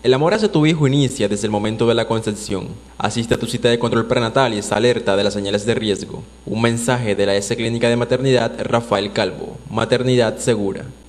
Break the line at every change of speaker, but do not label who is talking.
El amor hacia tu hijo inicia desde el momento de la concepción. Asiste a tu cita de control prenatal y está alerta de las señales de riesgo. Un mensaje de la S Clínica de Maternidad Rafael Calvo. Maternidad segura.